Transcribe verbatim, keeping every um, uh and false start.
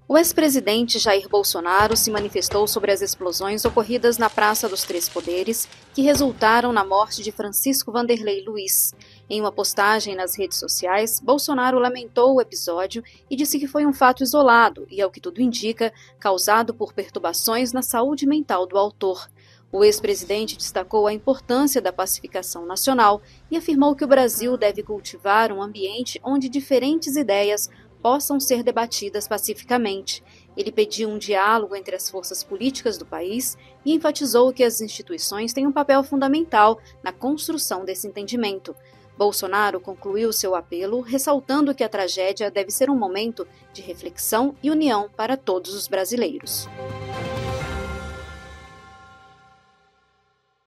O ex-presidente Jair Bolsonaro se manifestou sobre as explosões ocorridas na Praça dos Três Poderes, que resultaram na morte de Francisco Wanderley Luiz. Em uma postagem nas redes sociais, Bolsonaro lamentou o episódio e disse que foi um fato isolado e, ao que tudo indica, causado por perturbações na saúde mental do autor. O ex-presidente destacou a importância da pacificação nacional e afirmou que o Brasil deve cultivar um ambiente onde diferentes ideias possam ser debatidas pacificamente. Ele pediu um diálogo entre as forças políticas do país e enfatizou que as instituições têm um papel fundamental na construção desse entendimento. Bolsonaro concluiu seu apelo, ressaltando que a tragédia deve ser um momento de reflexão e união para todos os brasileiros.